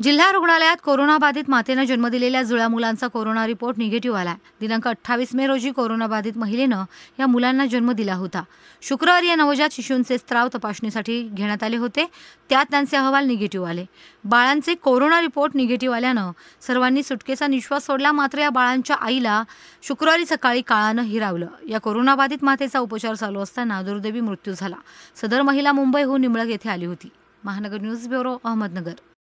जिल्हा रुग्णालयात कोरोनाबाधित मातेनं जन्म दिलेल्या जुळ्या मुलांचा कोरोना रिपोर्ट निगेटिव्ह आला. दिनांक 28 मे रोजी कोरोनाबाधित महिलेनं या मुलांना जन्म दिला होता. शुक्रवारी या नवजात शिशूंचे स्त्राव तपासणीसाठी घेण्यात आले होते. त्यात त्यांचे अहवाल निगेटिव्ह आले. बाळांचे कोरोना रिपोर्ट निगेटिव्ह आल्यानं सर्वांनी सुटकेचा निश्वास सोडला. मात्र या बाळांच्या आईला शुक्रवारी सकाळी काळानं हिरावलं. या कोरोनाबाधित मातेचा उपचार चालू असताना दुर्दैवी मृत्यू झाला. सदर महिला मुंबईहून निंबळक येथे आली होती. महानगर न्यूज ब्युरो, अहमदनगर.